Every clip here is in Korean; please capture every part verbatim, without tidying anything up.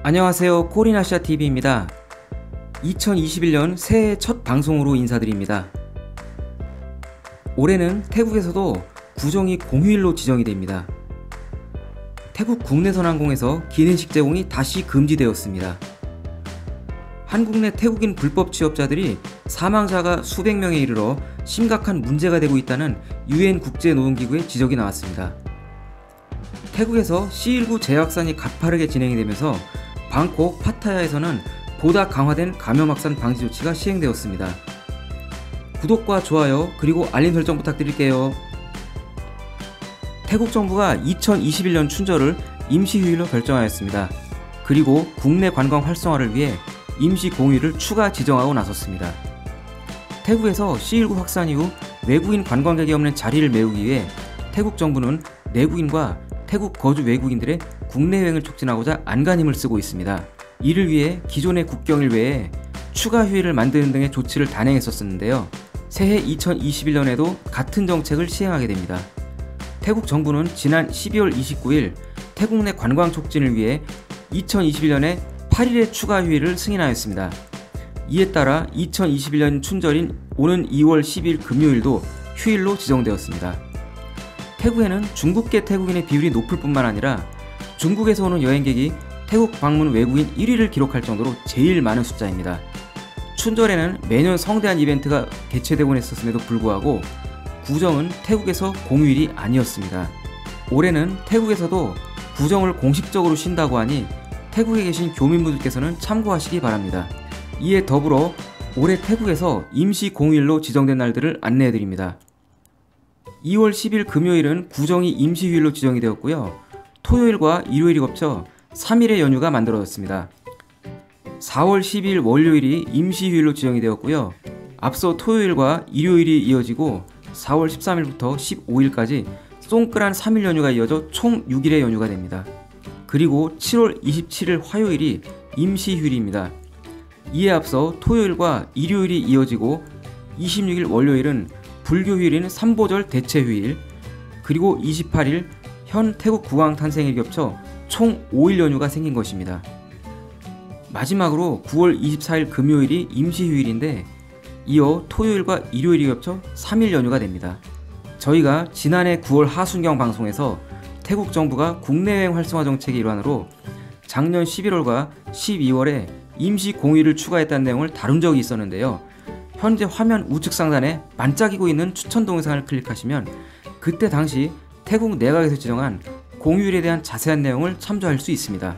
안녕하세요, 코리나시아티비입니다. 이천이십일 년 새해 첫 방송으로 인사드립니다. 올해는 태국에서도 구정이 공휴일로 지정이 됩니다. 태국 국내선 항공에서 기내식 제공이 다시 금지되었습니다. 한국 내 태국인 불법 취업자들이 사망자가 수백 명에 이르러 심각한 문제가 되고 있다는 유엔 국제노동기구의 지적이 나왔습니다. 태국에서 씨 일구 재확산이 가파르게 진행이 되면서 방콕, 파타야에서는 보다 강화된 감염 확산 방지 조치가 시행되었습니다. 구독과 좋아요 그리고 알림 설정 부탁드릴게요. 태국 정부가 이천이십일 년 춘절을 임시휴일로 결정하였습니다. 그리고 국내 관광 활성화를 위해 임시 공휴일을 추가 지정하고 나섰습니다. 태국에서 씨 일구 확산 이후 외국인 관광객이 없는 자리를 메우기 위해 태국 정부는 내국인과 태국 거주 외국인들의 국내 여행을 촉진하고자 안간힘을 쓰고 있습니다. 이를 위해 기존의 국경일 외에 추가 휴일을 만드는 등의 조치를 단행했었는데요. 새해 이천이십일 년에도 같은 정책을 시행하게 됩니다. 태국 정부는 지난 십이월 이십구일 태국 내 관광 촉진을 위해 이천이십일 년에 팔 일의 추가 휴일을 승인하였습니다. 이에 따라 이천이십일 년 춘절인 오는 이월 십일 금요일도 휴일로 지정되었습니다. 태국에는 중국계 태국인의 비율이 높을 뿐만 아니라 중국에서 오는 여행객이 태국 방문 외국인 일 위를 기록할 정도로 제일 많은 숫자입니다. 춘절에는 매년 성대한 이벤트가 개최되곤 했었음에도 불구하고 구정은 태국에서 공휴일이 아니었습니다. 올해는 태국에서도 구정을 공식적으로 쉰다고 하니 태국에 계신 교민분들께서는 참고하시기 바랍니다. 이에 더불어 올해 태국에서 임시 공휴일로 지정된 날들을 안내해드립니다. 이월 십일 금요일은 구정이 임시휴일로 지정이 되었고요. 토요일과 일요일이 겹쳐 삼 일의 연휴가 만들어졌습니다. 사월 십일 월요일이 임시휴일로 지정이 되었고요. 앞서 토요일과 일요일이 이어지고 사월 십삼일부터 십오일까지 쫑끄란 삼 일 연휴가 이어져 총 육 일의 연휴가 됩니다. 그리고 칠월 이십칠일 화요일이 임시휴일입니다. 이에 앞서 토요일과 일요일이 이어지고 이십육일 월요일은 불교휴일인 삼보절 대체휴일, 그리고 이십팔일 현 태국 국왕 탄생일 겹쳐 총 오 일 연휴가 생긴 것입니다. 마지막으로 구월 이십사일 금요일이 임시휴일인데 이어 토요일과 일요일이 겹쳐 삼 일 연휴가 됩니다. 저희가 지난해 구월 하순경 방송에서 태국 정부가 국내 여행 활성화 정책의 일환으로 작년 십일월과 십이월에 임시 공휴일을 추가했다는 내용을 다룬 적이 있었는데요. 현재 화면 우측 상단에 반짝이고 있는 추천 동영상을 클릭하시면 그때 당시 태국 내각에서 지정한 공휴일에 대한 자세한 내용을 참조할 수 있습니다.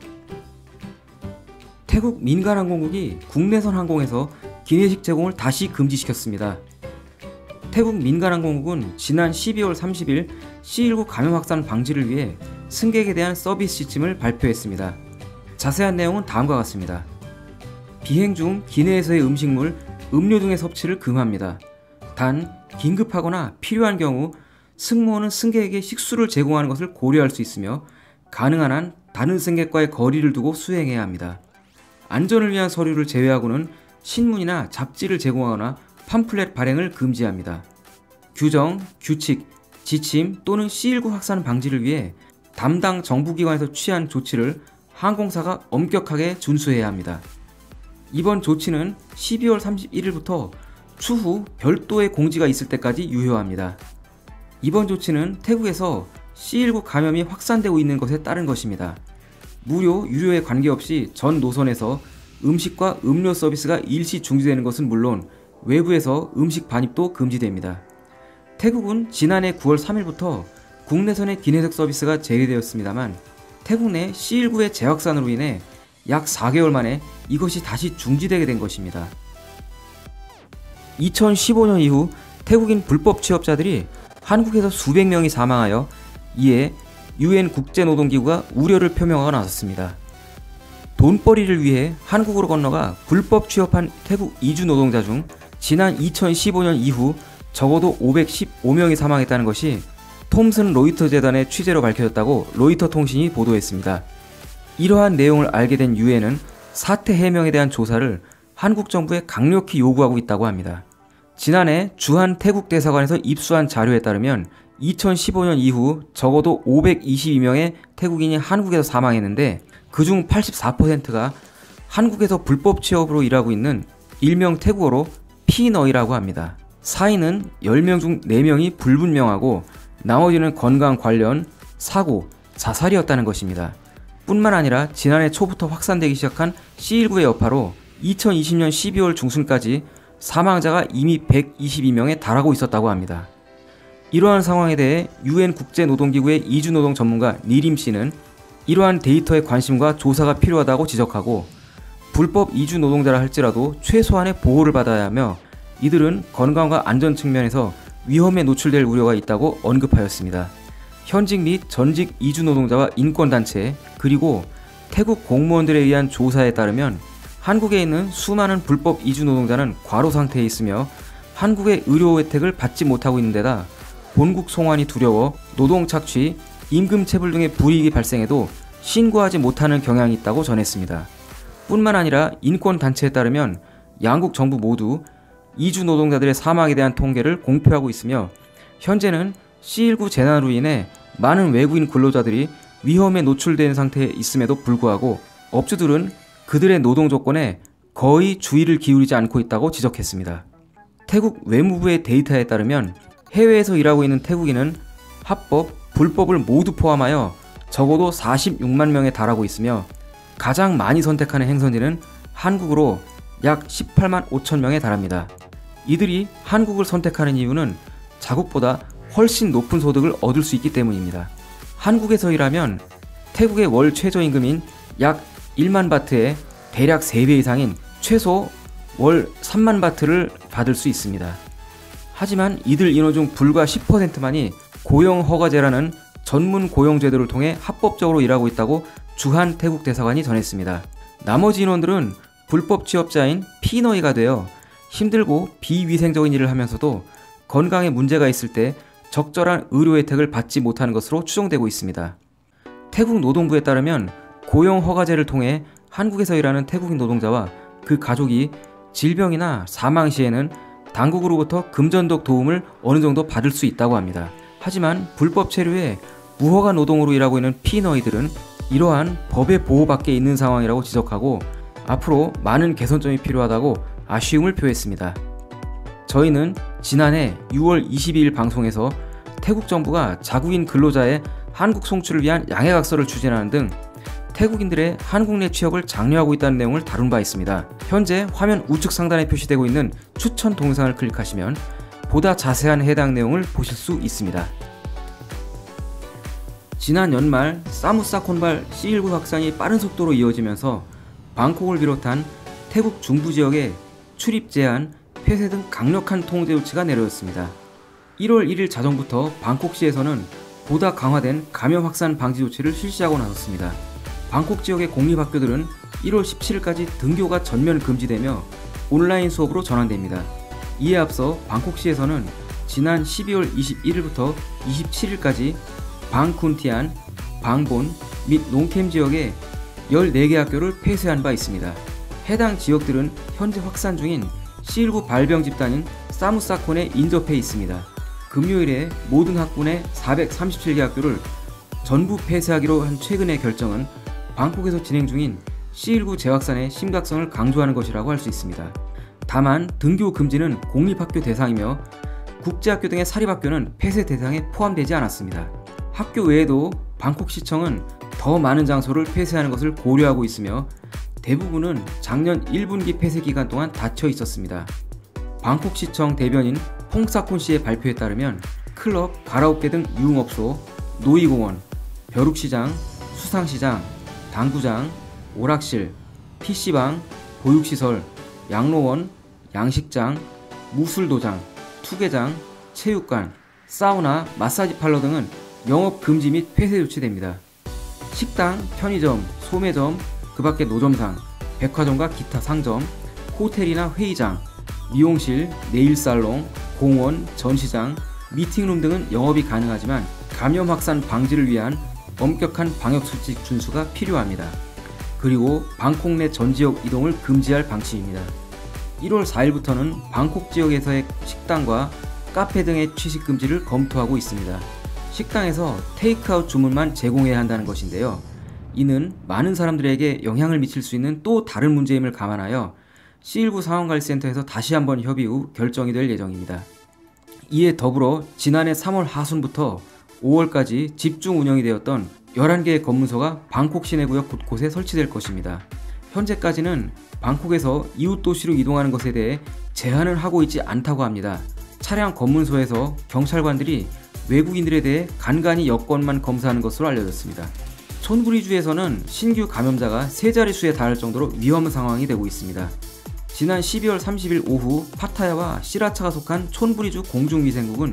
태국 민간항공국이 국내선 항공에서 기내식 제공을 다시 금지시켰습니다. 태국 민간항공국은 지난 십이월 삼십일 씨 일구 감염 확산 방지를 위해 승객에 대한 서비스 지침을 발표했습니다. 자세한 내용은 다음과 같습니다. 비행 중 기내에서의 음식물, 음료 등의 섭취를 금합니다. 단, 긴급하거나 필요한 경우 승무원은 승객에게 식수를 제공하는 것을 고려할 수 있으며 가능한 한 다른 승객과의 거리를 두고 수행해야 합니다. 안전을 위한 서류를 제외하고는 신문이나 잡지를 제공하거나 팜플렛 발행을 금지합니다. 규정, 규칙, 지침 또는 씨 일구 확산 방지를 위해 담당 정부기관에서 취한 조치를 항공사가 엄격하게 준수해야 합니다. 이번 조치는 십이월 삼십일일부터 추후 별도의 공지가 있을 때까지 유효합니다. 이번 조치는 태국에서 씨 일구 감염이 확산되고 있는 것에 따른 것입니다. 무료, 유료에 관계없이 전 노선에서 음식과 음료 서비스가 일시 중지되는 것은 물론 외부에서 음식 반입도 금지됩니다. 태국은 지난해 구월 삼일부터 국내선의 기내식 서비스가 재개되었습니다만 태국 내 씨 일구의 재확산으로 인해 약 사 개월 만에 이것이 다시 중지되게 된 것입니다. 이천십오 년 이후 태국인 불법 취업자들이 한국에서 수백 명이 사망하여 이에 유엔 국제노동기구가 우려를 표명하고 나섰습니다. 돈벌이를 위해 한국으로 건너가 불법 취업한 태국 이주 노동자 중 지난 이천십오 년 이후 적어도 오백십오 명이 사망했다는 것이 톰슨 로이터 재단의 취재로 밝혀졌다고 로이터 통신이 보도했습니다. 이러한 내용을 알게 된 유엔은 사태 해명에 대한 조사를 한국 정부에 강력히 요구하고 있다고 합니다. 지난해 주한 태국 대사관에서 입수한 자료에 따르면 이천십오 년 이후 적어도 오백이십이 명의 태국인이 한국에서 사망했는데 그중 팔십사 퍼센트가 한국에서 불법 취업으로 일하고 있는 일명 태국어로 피너이라고 합니다. 사인은 열 명 중 네 명이 불분명하고 나머지는 건강 관련, 사고, 자살이었다는 것입니다. 뿐만 아니라 지난해 초부터 확산되기 시작한 씨 일구의 여파로 이천이십 년 십이월 중순까지 사망자가 이미 백이십이 명에 달하고 있었다고 합니다. 이러한 상황에 대해 유엔 국제노동기구의 이주노동 전문가 니림 씨는 이러한 데이터에 관심과 조사가 필요하다고 지적하고 불법 이주 노동자라 할지라도 최소한의 보호를 받아야 하며 이들은 건강과 안전 측면에서 위험에 노출될 우려가 있다고 언급하였습니다. 현직 및 전직 이주 노동자와 인권단체 그리고 태국 공무원들에 의한 조사에 따르면 한국에 있는 수많은 불법 이주 노동자는 과로 상태에 있으며 한국의 의료 혜택을 받지 못하고 있는 데다 본국 송환이 두려워 노동 착취, 임금 체불 등의 불이익이 발생해도 신고하지 못하는 경향이 있다고 전했습니다. 뿐만 아니라 인권단체에 따르면 양국 정부 모두 이주 노동자들의 사망에 대한 통계를 공표하고 있으며 현재는 씨 일구 재난으로 인해 많은 외국인 근로자들이 위험에 노출된 상태에 있음에도 불구하고 업주들은 그들의 노동 조건에 거의 주의를 기울이지 않고 있다고 지적했습니다. 태국 외무부의 데이터에 따르면 해외에서 일하고 있는 태국인은 합법, 불법을 모두 포함하여 적어도 사십육만 명에 달하고 있으며 가장 많이 선택하는 행선지는 한국으로 약 십팔만 오천 명에 달합니다. 이들이 한국을 선택하는 이유는 자국보다 훨씬 높은 소득을 얻을 수 있기 때문입니다. 한국에서 일하면 태국의 월 최저임금인 약 일만 바트에 대략 세 배 이상인 최소 월 삼만 바트를 받을 수 있습니다. 하지만 이들 인원 중 불과 십 퍼센트만이 고용허가제라는 전문 고용제도를 통해 합법적으로 일하고 있다고 주한 태국 대사관이 전했습니다. 나머지 인원들은 불법 취업자인 피너이가 되어 힘들고 비위생적인 일을 하면서도 건강에 문제가 있을 때 적절한 의료 혜택을 받지 못하는 것으로 추정되고 있습니다. 태국 노동부에 따르면 고용허가제를 통해 한국에서 일하는 태국인 노동자와 그 가족이 질병이나 사망 시에는 당국으로부터 금전적 도움을 어느 정도 받을 수 있다고 합니다. 하지만 불법 체류에 무허가 노동으로 일하고 있는 피너이들은 이러한 법의 보호 밖에 있는 상황이라고 지적하고 앞으로 많은 개선점이 필요하다고 아쉬움을 표했습니다. 저희는 지난해 유월 이십이일 방송에서 태국 정부가 자국인 근로자의 한국 송출을 위한 양해각서를 추진하는 등 태국인들의 한국 내 취업을 장려하고 있다는 내용을 다룬 바 있습니다. 현재 화면 우측 상단에 표시되고 있는 추천 동영상을 클릭하시면 보다 자세한 해당 내용을 보실 수 있습니다. 지난 연말 사무사콘발 씨 일구 확산이 빠른 속도로 이어지면서 방콕을 비롯한 태국 중부 지역에 출입 제한, 폐쇄 등 강력한 통제 조치가 내려졌습니다. 일월 일일 자정부터 방콕시에서는 보다 강화된 감염 확산 방지 조치를 실시하고 나섰습니다. 방콕 지역의 공립학교들은 일월 십칠일까지 등교가 전면 금지되며 온라인 수업으로 전환됩니다. 이에 앞서 방콕시에서는 지난 십이월 이십일일부터 이십칠일까지 방쿤티안, 방본 및 농캠 지역에 열네 개 학교를 폐쇄한 바 있습니다. 해당 지역들은 현재 확산 중인 씨 일구 발병 집단인 사무사콘에 인접해 있습니다. 금요일에 모든 학군의 사백삼십칠 개 학교를 전부 폐쇄하기로 한 최근의 결정은 방콕에서 진행 중인 씨 일구 재확산의 심각성을 강조하는 것이라고 할 수 있습니다. 다만 등교 금지는 공립학교 대상이며 국제학교 등의 사립학교는 폐쇄 대상에 포함되지 않았습니다. 학교 외에도 방콕시청은 더 많은 장소를 폐쇄하는 것을 고려하고 있으며 대부분은 작년 일 분기 폐쇄 기간 동안 닫혀 있었습니다. 방콕시청 대변인 홍사콘 씨의 발표에 따르면 클럽, 가라오케 등 유흥업소, 놀이공원, 벼룩시장, 수상시장, 당구장, 오락실, 피씨방, 보육시설, 양로원, 양식장, 무술도장, 투게장, 체육관, 사우나, 마사지 팔러 등은 영업 금지 및 폐쇄 조치됩니다. 식당, 편의점, 소매점, 그 밖에 노점상, 백화점과 기타 상점, 호텔이나 회의장, 미용실, 네일살롱, 공원, 전시장, 미팅룸 등은 영업이 가능하지만 감염 확산 방지를 위한 엄격한 방역수칙 준수가 필요합니다. 그리고 방콕 내 전 지역 이동을 금지할 방침입니다. 일월 사일부터는 방콕 지역에서의 식당과 카페 등의 취식 금지를 검토하고 있습니다. 식당에서 테이크아웃 주문만 제공해야 한다는 것인데요. 이는 많은 사람들에게 영향을 미칠 수 있는 또 다른 문제임을 감안하여 씨 일구 상황관리센터에서 다시 한번 협의 후 결정이 될 예정입니다. 이에 더불어 지난해 삼월 하순부터 오월까지 집중 운영이 되었던 열한 개의 검문소가 방콕 시내구역 곳곳에 설치될 것입니다. 현재까지는 방콕에서 이웃 도시로 이동하는 것에 대해 제한을 하고 있지 않다고 합니다. 차량 검문소에서 경찰관들이 외국인들에 대해 간간히 여권만 검사하는 것으로 알려졌습니다. 촌부리주에서는 신규 감염자가 세 자릿수에 달할 정도로 위험 상황이 되고 있습니다. 지난 십이월 삼십일 오후 파타야와 시라차가 속한 촌부리주 공중위생국은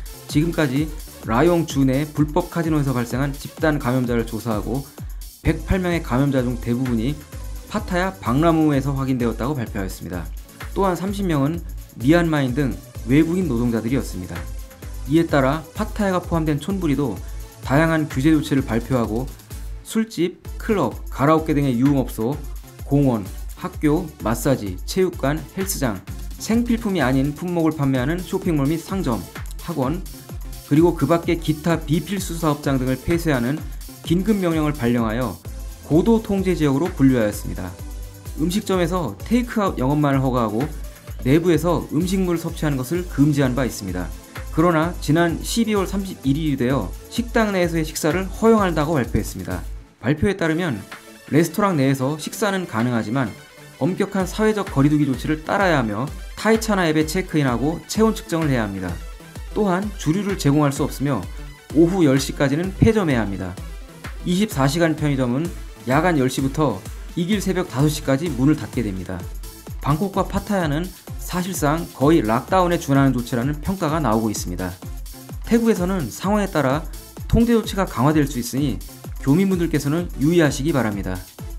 지금까지 라용주 내 불법 카지노에서 발생한 집단 감염자를 조사하고 백팔 명의 감염자 중 대부분이 파타야 박라무에서 확인되었다고 발표하였습니다. 또한 삼십 명은 미얀마인 등 외국인 노동자들이었습니다. 이에 따라 파타야가 포함된 촌부리도 다양한 규제 조치를 발표하고 술집, 클럽, 가라오케 등의 유흥업소, 공원, 학교, 마사지, 체육관, 헬스장, 생필품이 아닌 품목을 판매하는 쇼핑몰 및 상점, 학원, 그리고 그 밖의 기타 비필수 사업장 등을 폐쇄하는 긴급명령을 발령하여 고도 통제 지역으로 분류하였습니다. 음식점에서 테이크아웃 영업만을 허가하고 내부에서 음식물을 섭취하는 것을 금지한 바 있습니다. 그러나 지난 십이월 삼십일일이 되어 식당 내에서의 식사를 허용한다고 발표했습니다. 발표에 따르면 레스토랑 내에서 식사는 가능하지만 엄격한 사회적 거리두기 조치를 따라야 하며 타이차나 앱에 체크인하고 체온 측정을 해야 합니다. 또한 주류를 제공할 수 없으며 오후 열 시까지는 폐점해야 합니다. 이십사 시간 편의점은 야간 열 시부터 이길 새벽 다섯 시까지 문을 닫게 됩니다. 방콕과 파타야는 사실상 거의 락다운에 준하는 조치라는 평가가 나오고 있습니다. 태국에서는 상황에 따라 통제 조치가 강화될 수 있으니 교민분들께서는 유의하시기 바랍니다.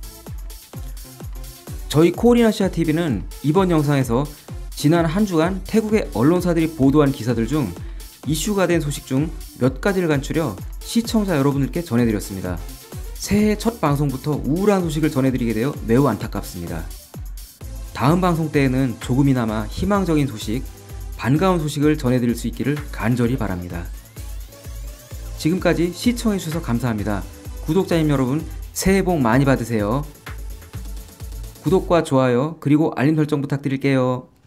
저희 코리아시아티비는 이번 영상에서 지난 한 주간 태국의 언론사들이 보도한 기사들 중 이슈가 된 소식 중 몇 가지를 간추려 시청자 여러분들께 전해드렸습니다. 새해 첫 방송부터 우울한 소식을 전해드리게 되어 매우 안타깝습니다. 다음 방송 때에는 조금이나마 희망적인 소식, 반가운 소식을 전해드릴 수 있기를 간절히 바랍니다. 지금까지 시청해주셔서 감사합니다. 구독자님 여러분, 새해 복 많이 받으세요. 구독과 좋아요 그리고 알림 설정 부탁드릴게요.